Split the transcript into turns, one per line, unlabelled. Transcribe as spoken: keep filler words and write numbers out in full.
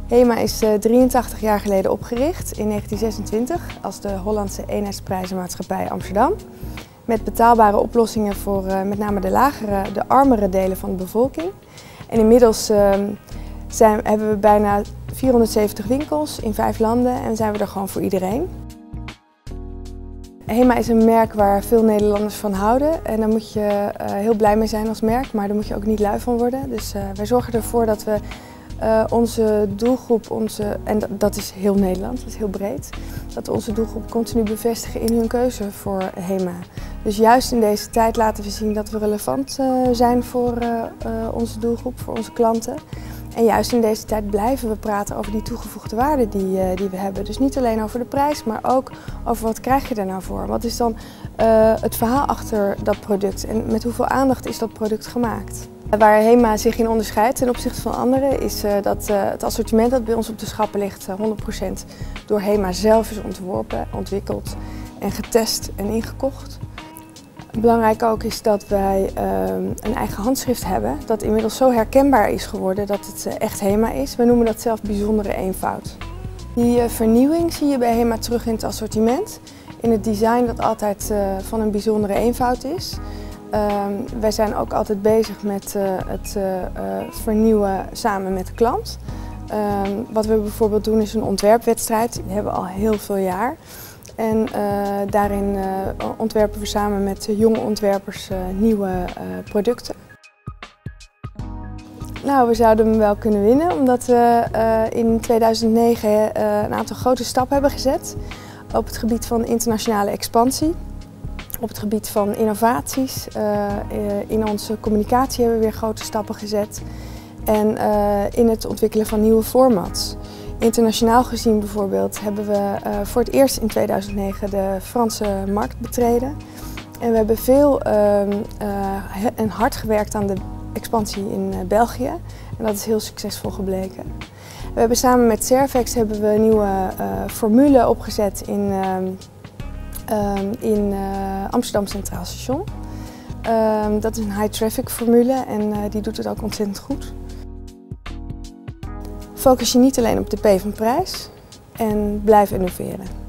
HEMA is drieëntachtig jaar geleden opgericht in negentien zesentwintig als de Hollandse eenheidsprijzenmaatschappij Amsterdam. Met betaalbare oplossingen voor uh, met name de lagere, de armere delen van de bevolking. En inmiddels uh, zijn, hebben we bijna vierhonderdzeventig winkels in vijf landen en zijn we er gewoon voor iedereen. HEMA is een merk waar veel Nederlanders van houden en daar moet je uh, heel blij mee zijn als merk, maar daar moet je ook niet lui van worden. Dus uh, wij zorgen ervoor dat we uh, onze doelgroep, onze, en dat is heel Nederland, dat is heel breed, dat we onze doelgroep continu bevestigen in hun keuze voor HEMA. Dus juist in deze tijd laten we zien dat we relevant uh, zijn voor uh, uh, onze doelgroep, voor onze klanten. En juist in deze tijd blijven we praten over die toegevoegde waarde die, uh, die we hebben. Dus niet alleen over de prijs, maar ook over wat krijg je er nou voor. Wat is dan uh, het verhaal achter dat product en met hoeveel aandacht is dat product gemaakt. Waar HEMA zich in onderscheidt ten opzichte van anderen is uh, dat uh, het assortiment dat bij ons op de schappen ligt uh, honderd procent door HEMA zelf is ontworpen, ontwikkeld en getest en ingekocht. Belangrijk ook is dat wij uh, een eigen handschrift hebben dat inmiddels zo herkenbaar is geworden dat het uh, echt HEMA is. We noemen dat zelf bijzondere eenvoud. Die uh, vernieuwing zie je bij HEMA terug in het assortiment, in het design dat altijd uh, van een bijzondere eenvoud is. Uh, wij zijn ook altijd bezig met uh, het uh, uh, vernieuwen samen met de klant. Uh, wat we bijvoorbeeld doen is een ontwerpwedstrijd, die hebben we al heel veel jaar. En uh, daarin uh, ontwerpen we samen met uh, jonge ontwerpers uh, nieuwe uh, producten. Nou, we zouden hem wel kunnen winnen omdat we uh, in tweeduizend negen uh, een aantal grote stappen hebben gezet op het gebied van internationale expansie. Op het gebied van innovaties, uh, in onze communicatie hebben we weer grote stappen gezet en uh, in het ontwikkelen van nieuwe formats. Internationaal gezien bijvoorbeeld hebben we uh, voor het eerst in tweeduizend negen de Franse markt betreden. En we hebben veel uh, uh, en hard gewerkt aan de expansie in uh, België en dat is heel succesvol gebleken. We hebben samen met Servex hebben we een nieuwe uh, formule opgezet in uh, Uh, in uh, Amsterdam Centraal Station. Uh, dat is een high traffic formule en uh, die doet het ook ontzettend goed. Focus je niet alleen op de P van prijs en blijf innoveren.